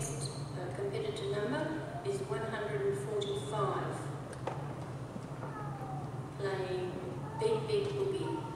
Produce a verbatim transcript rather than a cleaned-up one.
next uh, competitor number is one hundred forty-five, playing Big Big Boogie.